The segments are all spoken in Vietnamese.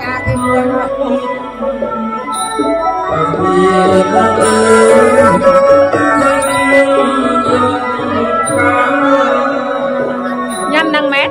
nhâm năng mét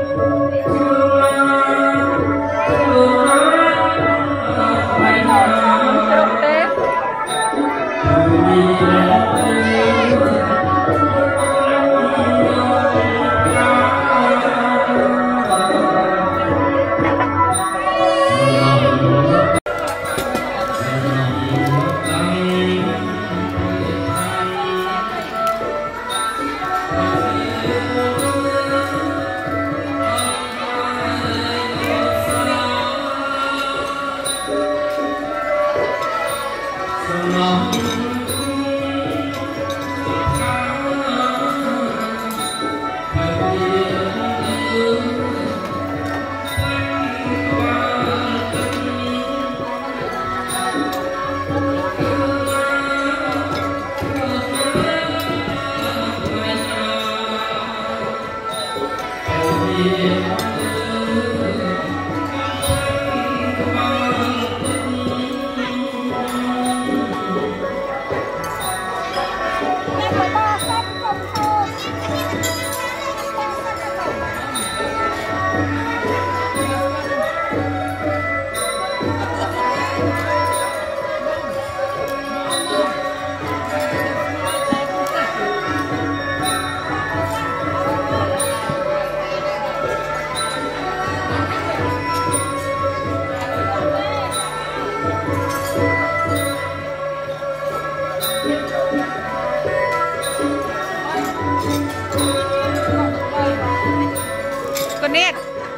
con nét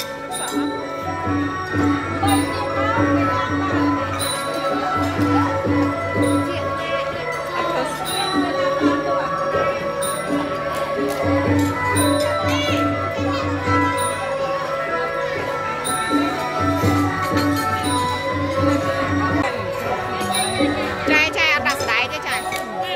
trai ăn đặt đáy chứ trai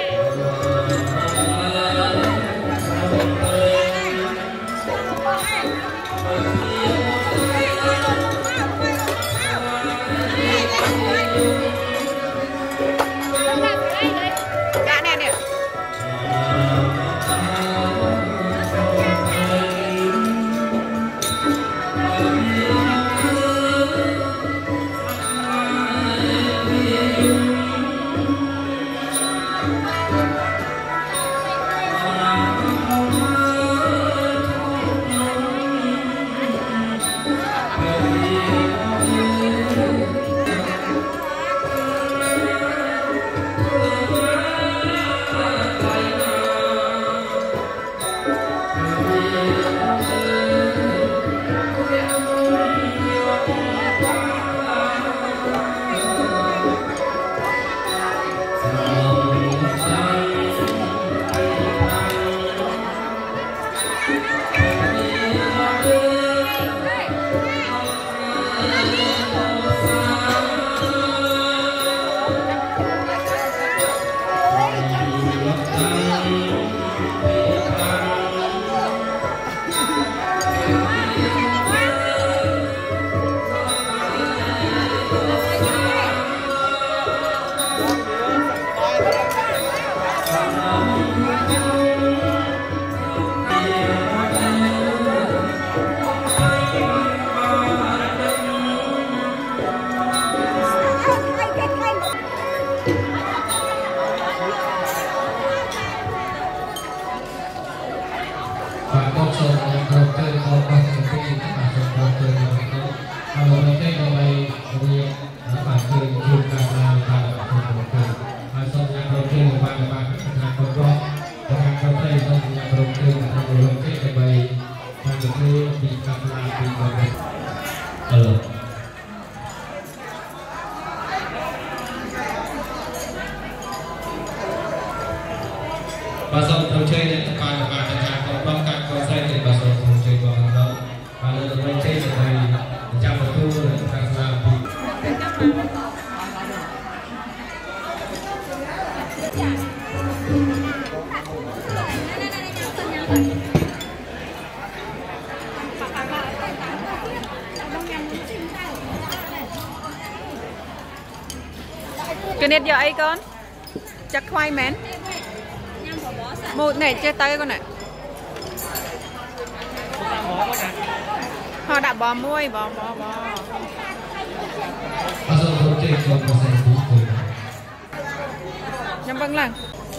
bà sông thầu chơi này các bạn chẳng có băng cạn có dây thì bà sông thầu chơi vào đó bà lên thầu chơi thì thầy chạm vào thu rồi các cái nét giờ ấy con chắc khoai mén một này chơi tay con này họ đã bò môi bò nhắm vâng lần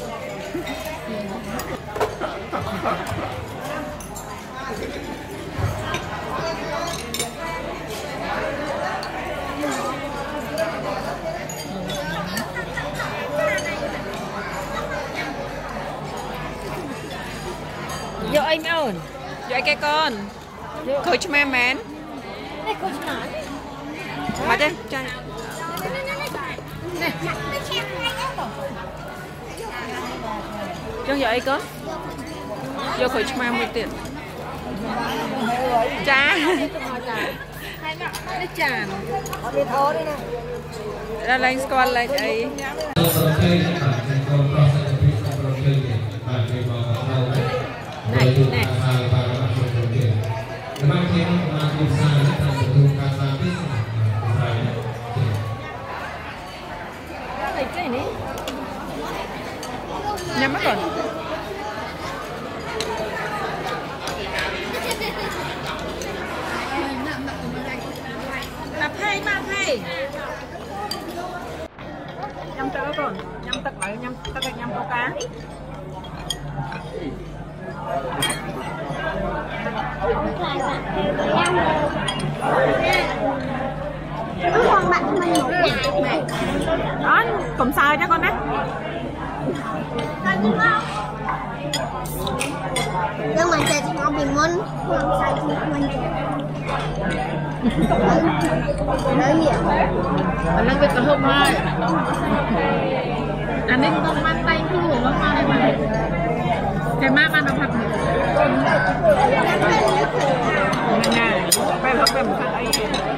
Yo anh ơn, yo cái con, coach mẹ mén, mà đây, chơi, cho yo ai con, yo coach mẹ một tiền, cha, ra lên squad lên ấy. Này, này. Nhắm mắt rồi. Mập hay. Nhắm tớ còn, nhắm tất lại, nhắm câu cá. Con bạn mình ngủ dài đó cũng sai cho con đấy nhưng mà chơi thì nó bị môn không sai thì mình nói nhiều lần việc có hôm mai anh ấy không mang tay thu của nó này mà cái má ban đầu học nè phải học về một cái ấy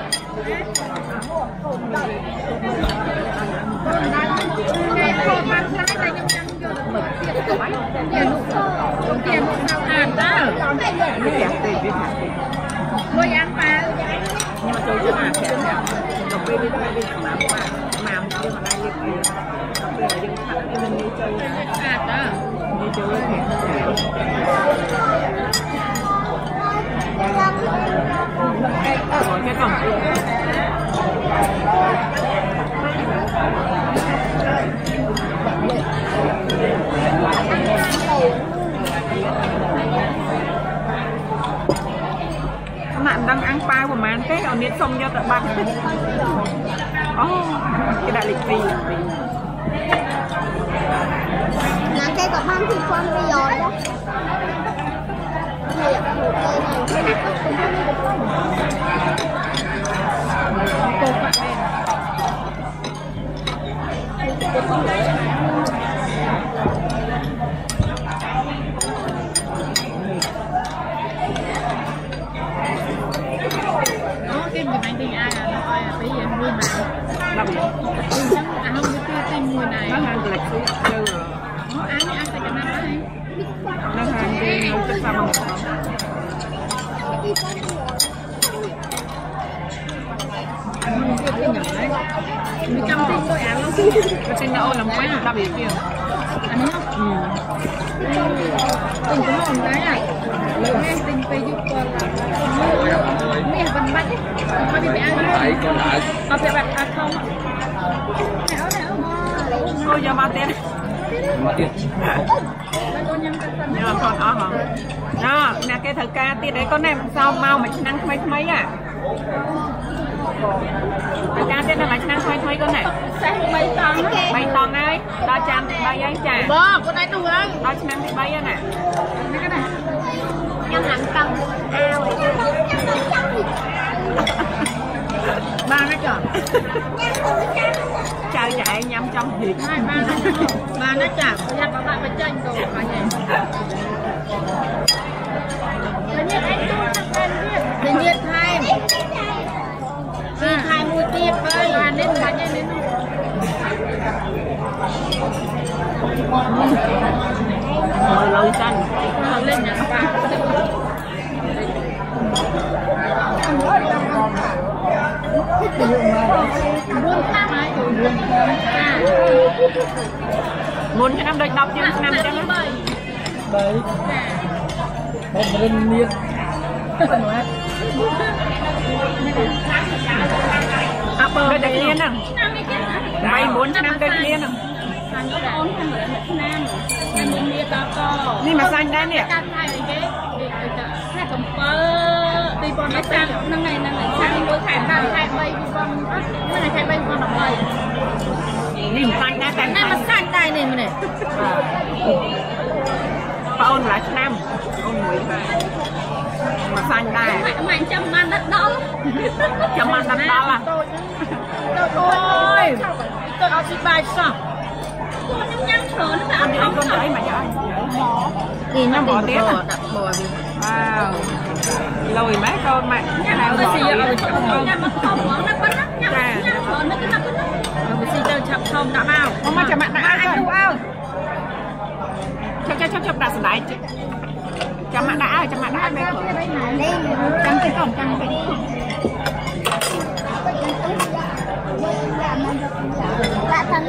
không mang trái tay nhâm nhâm vô mực tiền của bánh tiền sao ăn đó nó đẹp tiền biết hả nuôi ăn mà nhưng mà tôi chưa ăn sẽ đồng bên đi mà nhưng mà đây như kia đồng bên là dân thật nên mình đi chơi ăn đó đi chơi thì cái cổng bạn đang ăn pie của màn thế ở miền sông cho tận bạn cái đại lịch gì là cái có ban thì con bây giờ đó cái người bạn tiền ai là nó coi là tí vậy mua mà làm gì không cái tiền mùi này nó hàng lịch sử rồi nó ăn thì ăn phải cho nó đấy nó hàng đi nó chắc sao mà một cái nhỏ đấy mình cầm tiền tôi ăn nó cái tiền nó làm quái làm gì kia anh không tình cũng không đấy à lấy tình về giúp con là mẹ vẫn bắt có bị ăn không có bị bắt ăn không cô giờ bao tiền nhưng mà con hả đó nè cái thợ ca tiền đấy con này sao mau mà năng mấy à thợ ca tiền này mà năng mấy con này mấy ton đấy đó chạm thì bay ấy chả bơ con này đủ không đó năng thì bay nè cái này nhân hàng tầng ao ba cái chọn chơi chạy nhắm trong thiệt ba nó chả có dắt các bạn phải tranh đồ mà nhỉ tự nhiên hai mua tiếp ơi là nên bánh lên rồi lâu xanh lên nhà các bạn buôn tham ai muốn cho năm đôi đọc chứ năm cho nó đấy một lần miết đôi đặc liên à mày muốn cho năm đôi liên àนี่มาสั่งได้เนี่ยตีบอลไม่สั่งนั่งไงสั่งโดยถ่ายตามถ่ายใบบอลไม่ได้ถ่ายใบบอลหรอกเลยนี่มันสั่งได้แต่นั่นมันสั่งได้เนี่ยมันเนี่ยป้าอ้นหลายชั้นอ้นหนุ่ยมาสั่งได้มันจำมันนัดดอลจำมันนัดดอลอ่ะโอ้ยtôiเอาสิบบาทซะcon nhăn thở nó ăn không con đấy mà vậy gì nó bỏ tiếng à wow lùi mấy con mà nào mà xì rồi không nó không nó nó bắn nó thở nó cái nó mình xì chơi chậm không đã bao không mà chậm mặt đã ăn đâu chậm đặt sải chậm mặt đã mấy chậm cái cổng chậm cái bạn thân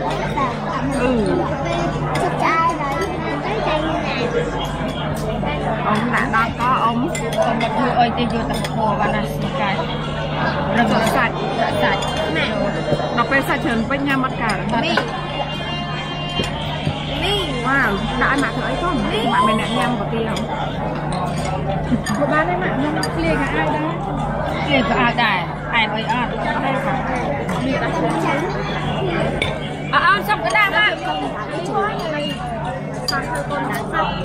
chụp trai đấy cái cây như này ông đã đang có ông một người ơi tiêu tập hồ và là xì cay rồi vừa sạch này nó phải sạch hơn với nhau mất cả wow đã mà thử ấy không mà mình đã nhầm một tiêu một ba đấy mà nó liền cả ai đó liền cả ai đây ai ơi đây xong cái đàn á con đã xong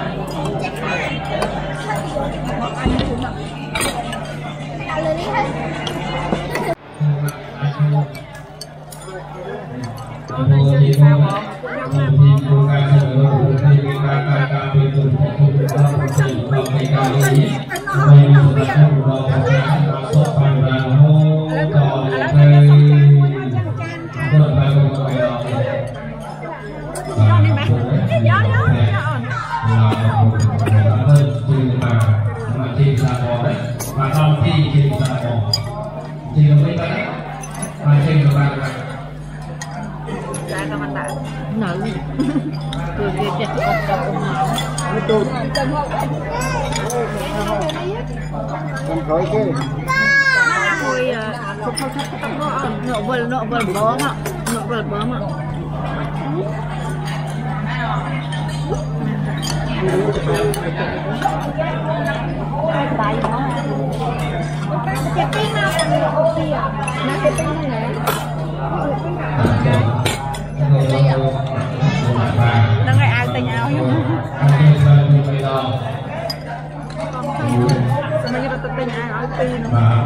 khói kia nọ vườn bớm ạ tay nó cái tiếng nào còn được ok à nó cái tiếng này nó ngày ai tình áo nhá mà như là tình ai nói tin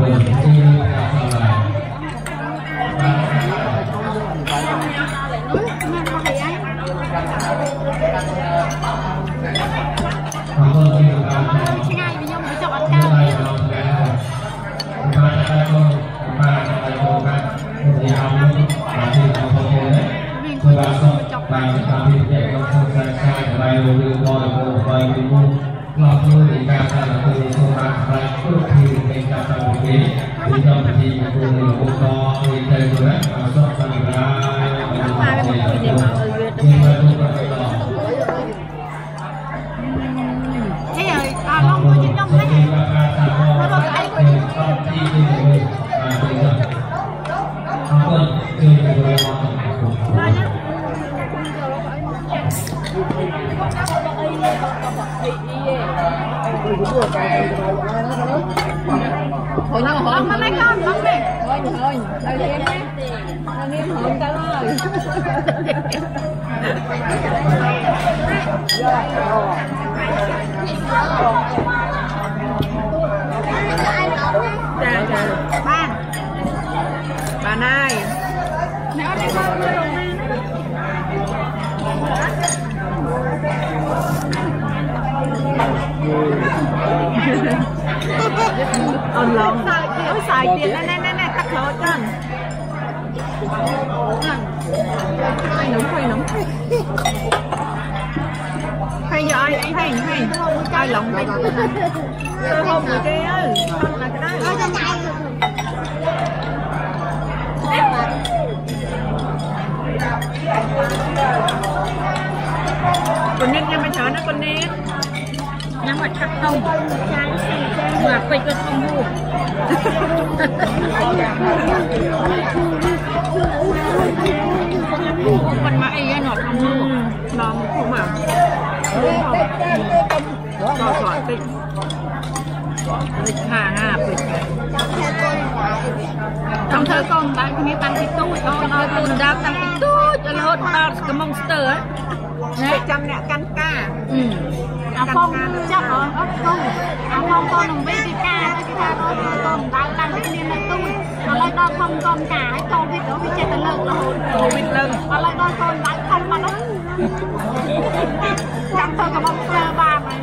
Thôi nó hổn nó lấy con không đi. Thôi, tao đi em nhé. Tao đi em hổn tao ơi. Ba. Bà này. Nếu đi con nó đồng ơn lòng ôi xài tiền này tắt lỗ chân hay nóng hay giờ ai hay ai lòng đây tôi không người kia ơi là cái đó con nét nhắm mặt chặt không mà quay cơ không mua con mà ấy nó không mua nó không mà nó giỏi tinh lịch hàng à trong thơ con bạn không biết tăng cái túi con nói con đã tăng cái túi cho hốt bao cái monster ấy nè trăm nè căn ca phong chắc ở con con đồng với ca con đã tăng cái liên lạc túi nó lại đo không con cả cái con vịt đó vịt chạy tới lợn rồi vịt lợn nó lại đo con đã không mà nó trong thơ cái monster ba này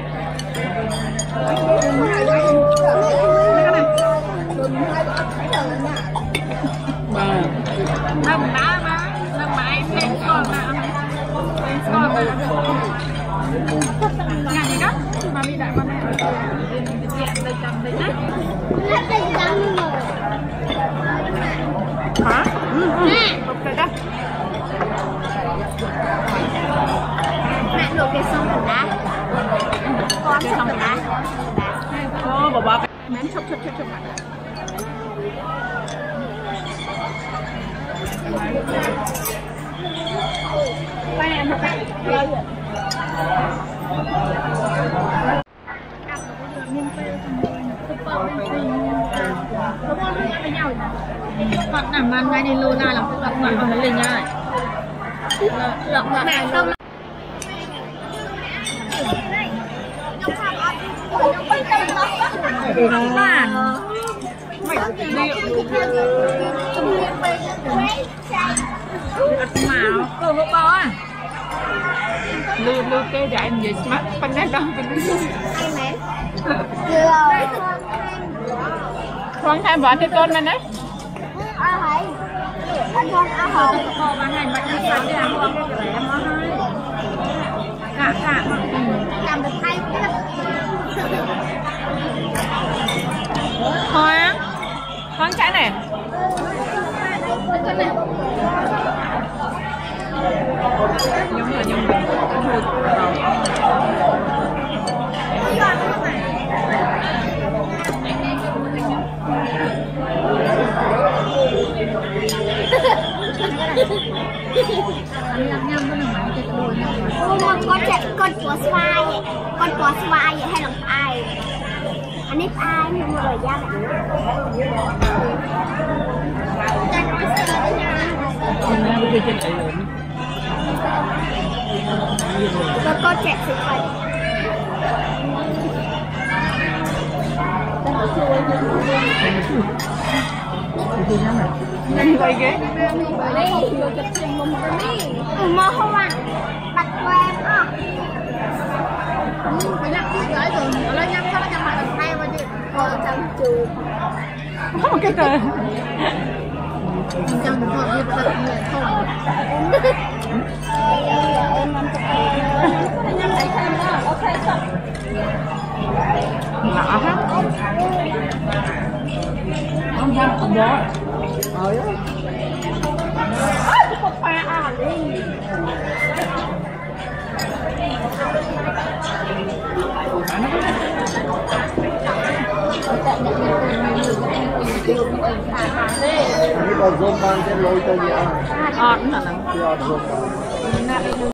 nằm đá má nằm mãi lên con mà nhà gì đó mà bị đại con này chuyện đây chăm đây đấy hả ok đó mẹ luộc cái xong rồi đá con xong rồi đá ô bà mém chụp hoặc làm ăn ngay đi lô ra là cũng gặp ngoại vào lên nha lọc mẹ không bạn màu cô hộp bao à lưu cái giải gì mắt phân đấy đâu con tham vợ cái con này đấy con mà hành bạch đi sao đi làm con rẻ mà cả làm được hay thôi á con cái này giống là giống con của Spy vậy hay là ai anh ấy ai nhưng mà ra con trẻ sự phải quay ghế mà không à đặt quen à nhắc trước gửi rồi nó nhắc sao nó nhắc lại thay mà chứ chẳng chịu không cái cờ chẳng được hợp như thật người không nhắc lại thêm đó ok sao lạ hết không ra không đó một pha à đi Ini kalau zoom kan dia lôi cho gì ăn. ọt hả?